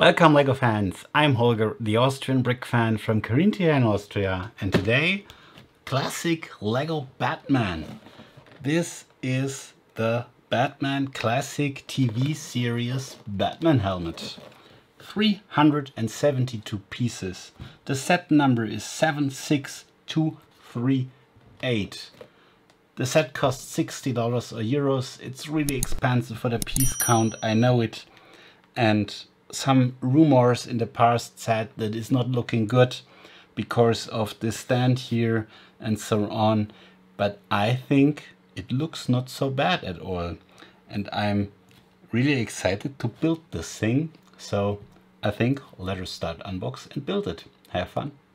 Welcome LEGO fans, I'm Holger, the Austrian brick fan from Carinthia in Austria, and today, classic LEGO Batman. This is the Batman Classic TV series Batman helmet. 372 pieces. The set number is 76238. The set costs $60 or euros. It's really expensive for the piece count, I know it. And some rumors in the past said that it's not looking good because of the stand here and so on. But I think it looks not so bad at all. And I'm really excited to build this thing. So I think let us start unbox and build it. Have fun.